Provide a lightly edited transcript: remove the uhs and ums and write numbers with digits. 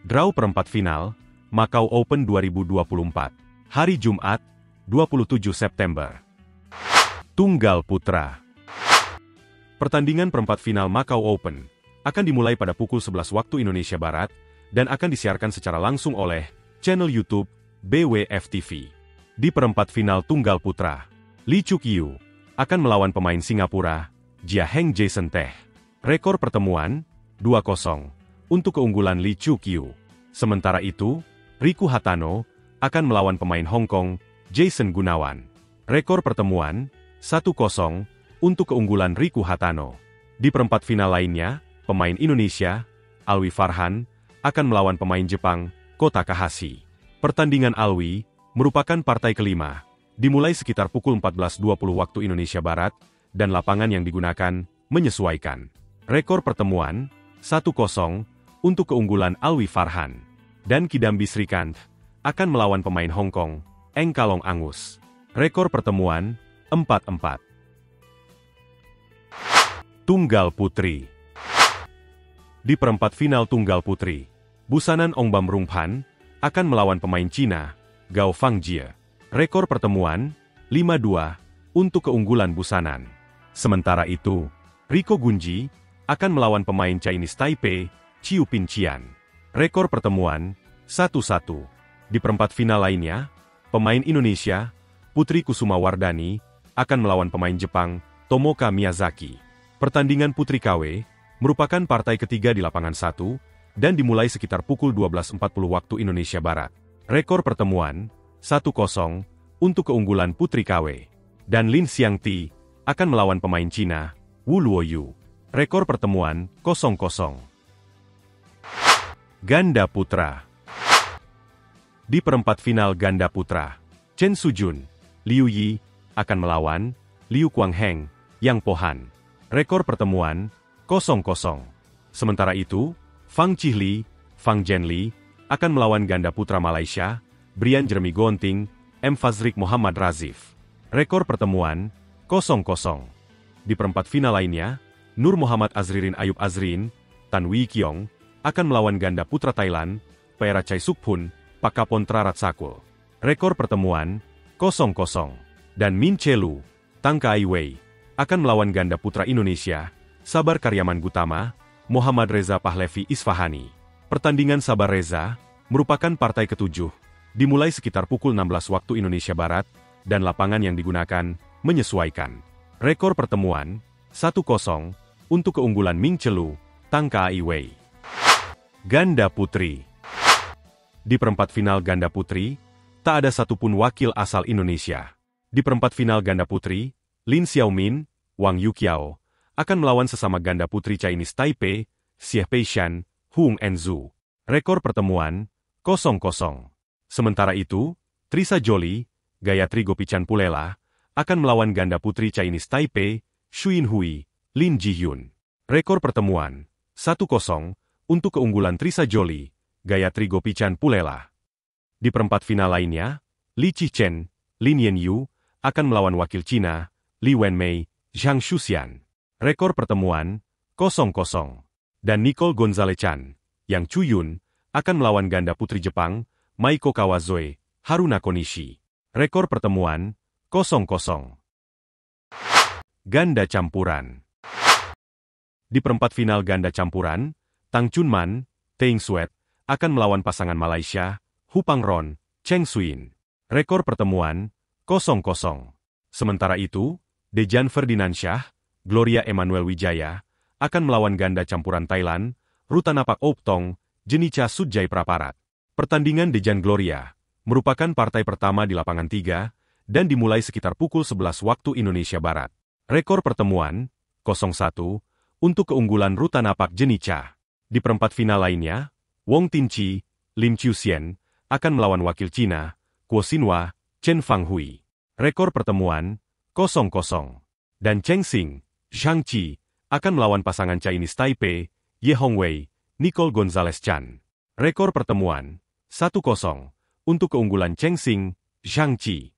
Draw perempat final, Macau Open 2024. Hari Jumat, 27 September. Tunggal Putra. Pertandingan perempat final Macau Open akan dimulai pada pukul 11 waktu Indonesia Barat dan akan disiarkan secara langsung oleh channel YouTube BWF TV. Di perempat final Tunggal Putra, Lee Chuk-yu akan melawan pemain Singapura, Jia Heng Jason Teh. Rekor pertemuan, 2-0 untuk keunggulan Lee Chuk-yu. Sementara itu, Riku Hatano akan melawan pemain Hong Kong, Jason Gunawan. Rekor pertemuan, 1-0 untuk keunggulan Riku Hatano. Di perempat final lainnya, pemain Indonesia, Alwi Farhan, akan melawan pemain Jepang, Kota Takahashi. Pertandingan Alwi merupakan partai kelima, dimulai sekitar pukul 14.20 waktu Indonesia Barat, dan lapangan yang digunakan menyesuaikan. Rekor pertemuan, 1-0 untuk keunggulan Alwi Farhan. Dan Kidambi Srikant akan melawan pemain Hong Kong, Eng Kalong Angus. Rekor pertemuan, 4-4. Tunggal Putri. Di perempat final Tunggal Putri, Busanan Ongbam Rungpan akan melawan pemain Cina, Gao Fangjie. Rekor pertemuan, 5-2 untuk keunggulan Busanan. Sementara itu, Rico Gunji akan melawan pemain Chinese Taipei, Chiu Pin Chian. Rekor pertemuan, 1-1. Di perempat final lainnya, pemain Indonesia, Putri Kusuma Wardani, akan melawan pemain Jepang, Tomoka Miyazaki. Pertandingan Putri KW merupakan partai ketiga di lapangan 1, dan dimulai sekitar pukul 12.40 waktu Indonesia Barat. Rekor pertemuan, 1-0 untuk keunggulan Putri KW. Dan Lin Xiangti akan melawan pemain Cina, Wu Luoyu. Rekor pertemuan, 0-0. Ganda Putra. Di perempat final Ganda Putra, Chen Sujun, Liu Yi, akan melawan Liu Kuangheng, Yang Pohan. Rekor pertemuan, 0-0. Sementara itu, Fang Chihli, Fang Zhenli, akan melawan Ganda Putra Malaysia, Brian Jeremy Gonting, M. Fazrik Muhammad Razif. Rekor pertemuan, 0-0. Di perempat final lainnya, Nur Muhammad Azririn Ayub Azrin, Tan Wee Kiong, akan melawan Ganda Putra Thailand, Paerachai Sukphun, Pakapon Traratsakul. Rekor pertemuan, 0-0. Dan Min Chelu, Tang Kai Wei, akan melawan Ganda Putra Indonesia, Sabar Karyaman Gutama, Muhammad Reza Pahlevi Isfahani. Pertandingan Sabar Reza merupakan partai ketujuh, dimulai sekitar pukul 16 waktu Indonesia Barat, dan lapangan yang digunakan menyesuaikan. Rekor pertemuan, 1-0 untuk keunggulan Ming Chelu, Tang Kai Wei. Ganda Putri. Di perempat final Ganda Putri, tak ada satupun wakil asal Indonesia. Di perempat final Ganda Putri, Lin Xiaomin, Wang Yuqiao, akan melawan sesama Ganda Putri Chinese Taipei, Xie Peishan, Hung Enzu. Rekor pertemuan, 0-0. Sementara itu, Trisa Jolie, Gayatri Gopichan Pulela, akan melawan Ganda Putri Chinese Taipei, Shuin Hui, Lin Ji-hyun. Rekor pertemuan, 1-0 untuk keunggulan Trisa Jolie, Gayatri Gopichan Pulela. Di perempat final lainnya, Li Qichen, Lin Yanyu, akan melawan wakil Cina, Li Wenmei, Zhang Shuxian. Rekor pertemuan, 0-0. Dan Nicole Gonzalez-Chan, Yang Chuyun, akan melawan Ganda Putri Jepang, Maiko Kawazoe, Haruna Konishi. Rekor pertemuan, 0-0. Ganda Campuran. Di perempat final Ganda Campuran, Tang Chunman, Teng Suet, akan melawan pasangan Malaysia, Hu Pangron, Cheng Suin. Rekor pertemuan, 0-0. Sementara itu, Dejan Ferdinandsyah, Gloria Emmanuel Wijaya, akan melawan Ganda Campuran Thailand, Rutanapak Optong, Jenica Sudjai Praparat. Pertandingan Dejan Gloria merupakan partai pertama di lapangan 3, dan dimulai sekitar pukul 11 waktu Indonesia Barat. Rekor pertemuan, 0-1, untuk keunggulan Rutanapak Jenica. Di perempat final lainnya, Wong Tinchi, Lim Chiu-sien, akan melawan wakil Cina, Kuo Xinhua, Chen Fanghui. Rekor pertemuan, 0-0. Dan Cheng Xing, Zhang Qi, akan melawan pasangan Chinese Taipei, Ye Hongwei, Nicole Gonzalez-Chan. Rekor pertemuan, 1-0 untuk keunggulan Cheng Xing, Zhang Qi.